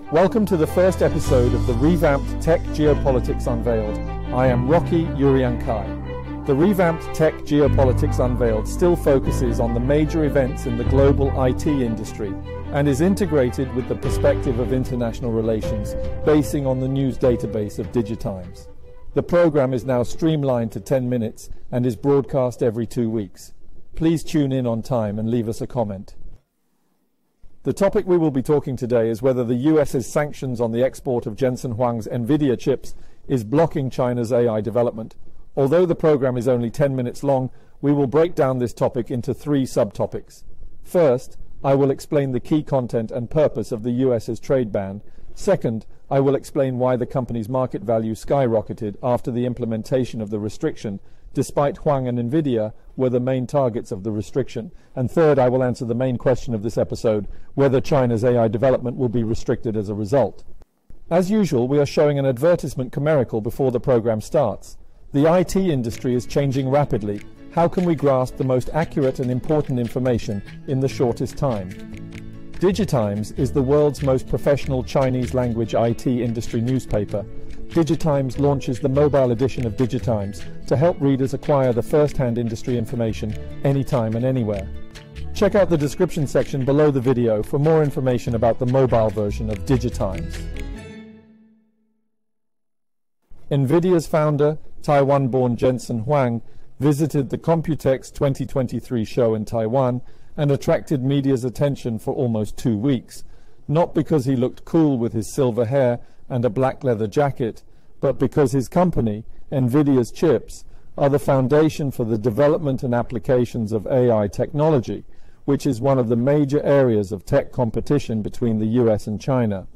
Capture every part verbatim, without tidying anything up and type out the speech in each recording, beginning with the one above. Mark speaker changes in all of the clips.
Speaker 1: Welcome to the first episode of the revamped Tech Geopolitics Unveiled. I am Rocky Uriankai. The revamped Tech Geopolitics Unveiled still focuses on the major events in the global I T industry and is integrated with the perspective of international relations, basing on the news database of DIGITIMES. The program is now streamlined to ten minutes and is broadcast every two weeks. Please tune in on time and leave us a comment. The topic we will be talking today is whether the U S's sanctions on the export of Jensen Huang's NVIDIA chips is blocking China's A I development. Although the program is only ten minutes long, we will break down this topic into three subtopics. First, I will explain the key content and purpose of the U S's trade ban. Second, I will explain why the company's market value skyrocketed after the implementation of the restriction, despite Huang and NVIDIA were the main targets of the restriction. And third, I will answer the main question of this episode, whether China's A I development will be restricted as a result. As usual, we are showing an advertisement commercial before the program starts. The I T industry is changing rapidly. How can we grasp the most accurate and important information in the shortest time? DIGITIMES is the world's most professional Chinese language I T industry newspaper. DIGITIMES launches the mobile edition of DIGITIMES to help readers acquire the first-hand industry information anytime and anywhere. Check out the description section below the video for more information about the mobile version of DIGITIMES. NVIDIA's founder, Taiwan-born Jensen Huang, visited the Computex twenty twenty-three show in Taiwan and attracted media's attention for almost two weeks, not because he looked cool with his silver hair and a black leather jacket, but because his company, NVIDIA's chips, are the foundation for the development and applications of A I technology, which is one of the major areas of tech competition between the U S and China.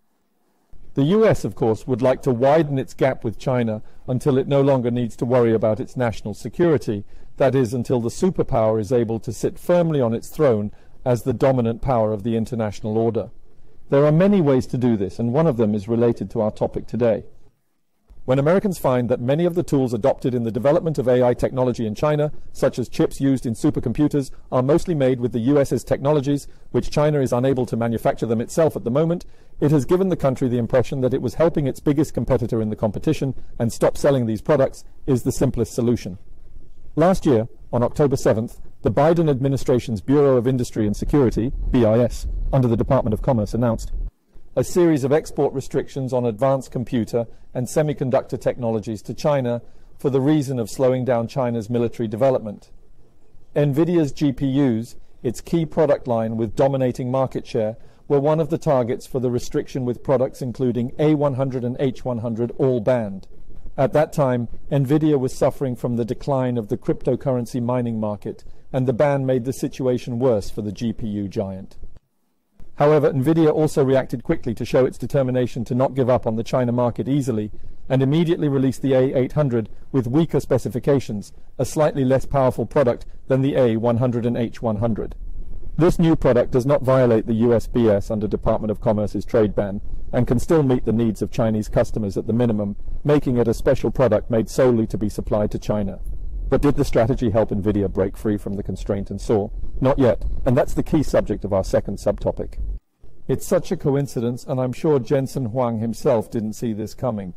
Speaker 1: The U S, of course, would like to widen its gap with China until it no longer needs to worry about its national security, that is, until the superpower is able to sit firmly on its throne as the dominant power of the international order. There are many ways to do this, and one of them is related to our topic today. When Americans find that many of the tools adopted in the development of A I technology in China, such as chips used in supercomputers, are mostly made with the U S's technologies, which China is unable to manufacture them itself at the moment, it has given the country the impression that it was helping its biggest competitor in the competition, and stop selling these products is the simplest solution. Last year, on October seventh, the Biden administration's Bureau of Industry and Security, B I S, under the Department of Commerce, announced a series of export restrictions on advanced computer and semiconductor technologies to China for the reason of slowing down China's military development. NVIDIA's G P Us, its key product line with dominating market share, were one of the targets for the restriction, with products including A one hundred and H one hundred all banned. At that time, NVIDIA was suffering from the decline of the cryptocurrency mining market, and the ban made the situation worse for the G P U giant. However, NVIDIA also reacted quickly to show its determination to not give up on the China market easily, and immediately released the A eight hundred with weaker specifications, a slightly less powerful product than the A one hundred and H one hundred. This new product does not violate the U S B S under Department of Commerce's trade ban, and can still meet the needs of Chinese customers at the minimum, making it a special product made solely to be supplied to China. But did the strategy help NVIDIA break free from the constraint and soar? Not yet, and that's the key subject of our second subtopic. It's such a coincidence, and I'm sure Jensen Huang himself didn't see this coming.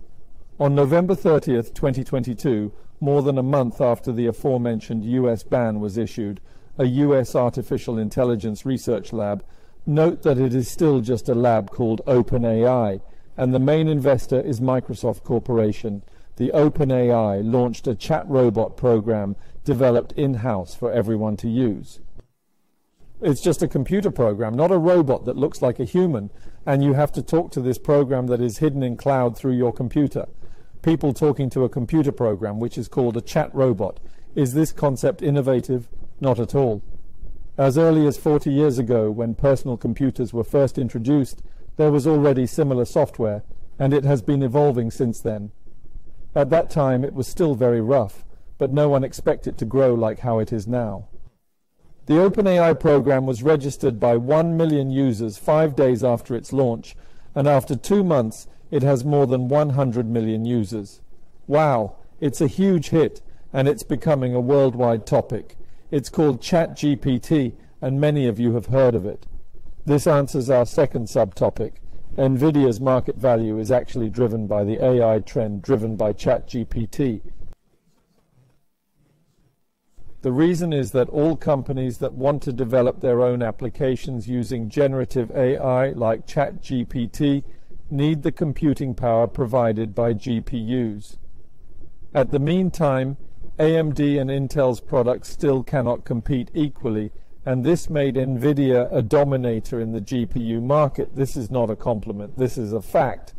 Speaker 1: On November thirtieth, twenty twenty-two, more than a month after the aforementioned U S ban was issued, a U S artificial intelligence research lab, note that it is still just a lab called OpenAI, and the main investor is Microsoft Corporation. The OpenAI launched a chat robot program developed in-house for everyone to use. It's just a computer program, not a robot that looks like a human, and you have to talk to this program that is hidden in cloud through your computer. People talking to a computer program, which is called a chat robot. Is this concept innovative? Not at all. As early as forty years ago, when personal computers were first introduced, there was already similar software, and it has been evolving since then. At that time, it was still very rough, but no one expected it to grow like how it is now. The OpenAI program was registered by one million users five days after its launch, and after two months, it has more than one hundred million users. Wow, it's a huge hit, and it's becoming a worldwide topic. It's called ChatGPT, and many of you have heard of it. This answers our second subtopic. NVIDIA's market value is actually driven by the A I trend driven by ChatGPT. The reason is that all companies that want to develop their own applications using generative A I like ChatGPT need the computing power provided by G P Us. At the meantime, A M D and Intel's products still cannot compete equally, and this made NVIDIA a dominator in the G P U market. This is not a compliment, this is a fact.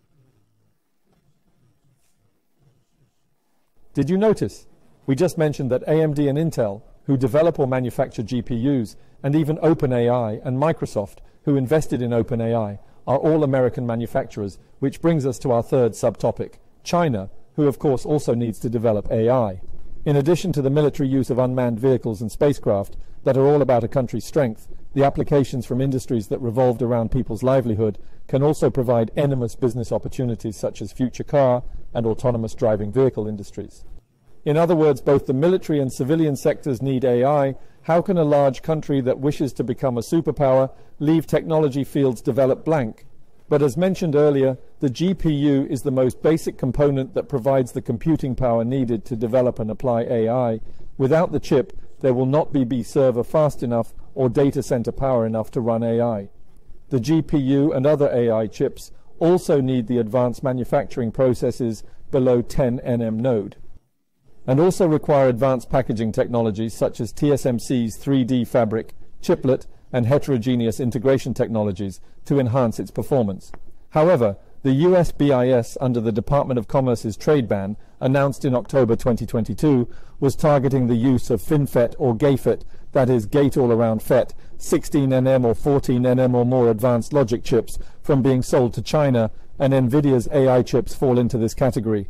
Speaker 1: Did you notice? We just mentioned that A M D and Intel, who develop or manufacture G P Us, and even OpenAI and Microsoft, who invested in OpenAI, are all American manufacturers, which brings us to our third subtopic, China, who of course also needs to develop A I. In addition to the military use of unmanned vehicles and spacecraft that are all about a country's strength, the applications from industries that revolved around people's livelihood can also provide enormous business opportunities such as future car and autonomous driving vehicle industries. In other words, both the military and civilian sectors need A I. How can a large country that wishes to become a superpower leave technology fields developed blank? But as mentioned earlier, the G P U is the most basic component that provides the computing power needed to develop and apply A I. Without the chip, there will not be, be server fast enough or data center power enough to run A I. The G P U and other A I chips also need the advanced manufacturing processes below ten nanometer node, and also require advanced packaging technologies such as T S M C's three D fabric, chiplet, and heterogeneous integration technologies to enhance its performance. However, the U S B I S, under the Department of Commerce's trade ban, announced in October twenty twenty-two, was targeting the use of FinFET or GAFET, that is Gate-All-Around FET, sixteen nanometer or fourteen nanometer or more advanced logic chips from being sold to China, and NVIDIA's A I chips fall into this category.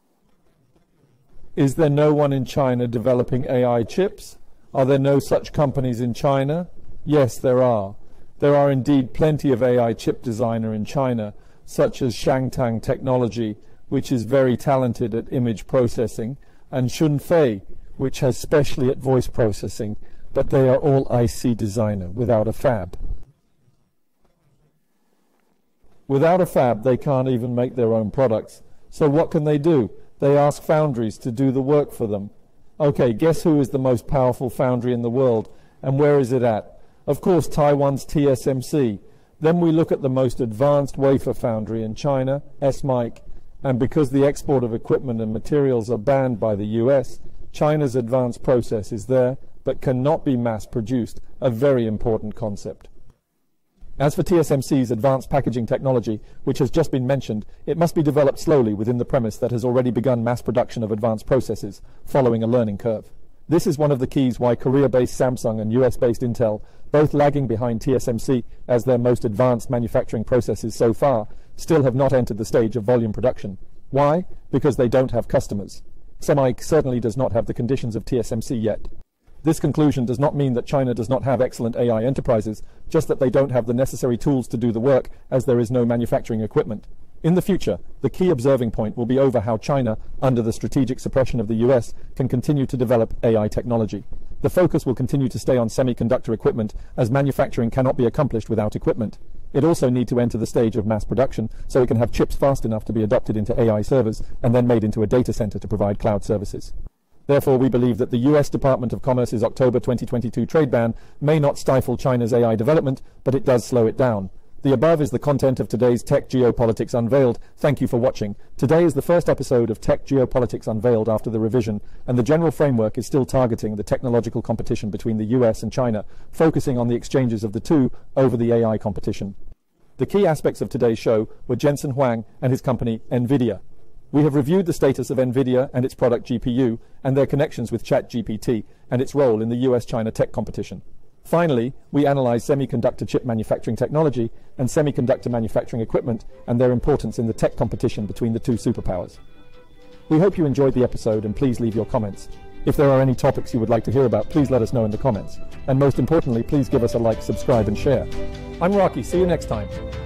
Speaker 1: Is there no one in China developing A I chips? Are there no such companies in China? Yes, there are. There are indeed plenty of A I chip designer in China, such as Shangtang Technology, which is very talented at image processing, and Shunfei, which has specially at voice processing, but they are all I C designer without a fab. Without a fab, they can't even make their own products. So what can they do? They ask foundries to do the work for them. Okay, guess who is the most powerful foundry in the world, and where is it at? Of course, Taiwan's T S M C. Then we look at the most advanced wafer foundry in China, S M I C, and because the export of equipment and materials are banned by the U S, China's advanced process is there, but cannot be mass-produced, a very important concept. As for T S M C's advanced packaging technology, which has just been mentioned, it must be developed slowly within the premise that has already begun mass production of advanced processes, following a learning curve. This is one of the keys why Korea-based Samsung and U S-based Intel, both lagging behind T S M C as their most advanced manufacturing processes so far, still have not entered the stage of volume production. Why? Because they don't have customers. S M I C certainly does not have the conditions of T S M C yet. This conclusion does not mean that China does not have excellent A I enterprises, just that they don't have the necessary tools to do the work, as there is no manufacturing equipment. In the future, the key observing point will be over how China, under the strategic suppression of the U S, can continue to develop A I technology. The focus will continue to stay on semiconductor equipment, as manufacturing cannot be accomplished without equipment. It also needs to enter the stage of mass production, so it can have chips fast enough to be adopted into A I servers, and then made into a data center to provide cloud services. Therefore, we believe that the U S Department of Commerce's October twenty twenty-two trade ban may not stifle China's A I development, but it does slow it down. The above is the content of today's Tech Geopolitics Unveiled. Thank you for watching. Today is the first episode of Tech Geopolitics Unveiled after the revision, and the general framework is still targeting the technological competition between the U S and China, focusing on the exchanges of the two over the A I competition. The key aspects of today's show were Jensen Huang and his company NVIDIA. We have reviewed the status of NVIDIA and its product G P U and their connections with ChatGPT and its role in the U S China tech competition. Finally, we analyzed semiconductor chip manufacturing technology and semiconductor manufacturing equipment and their importance in the tech competition between the two superpowers. We hope you enjoyed the episode, and please leave your comments. If there are any topics you would like to hear about, please let us know in the comments. And most importantly, please give us a like, subscribe, and share. I'm Rocky. See you next time.